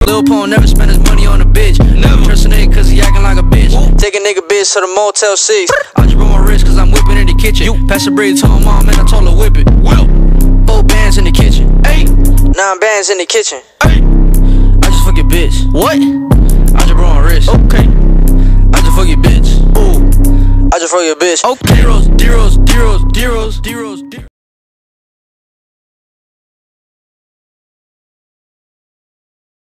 Lil Pump never spend his money on a bitch. Never trust a nigga cause he acting like a bitch. Take a nigga bitch to the Motel 6. I just broke my wrist cause I'm whipping in the kitchen. Pass the bread to my mom and I told her whip it. 4 bands in the kitchen. 9 bands in the kitchen. I just fuck your bitch. What? I just broke my wrist. Okay. I just fuck your bitch. Ooh. I just fuck your bitch. Okay. Drose.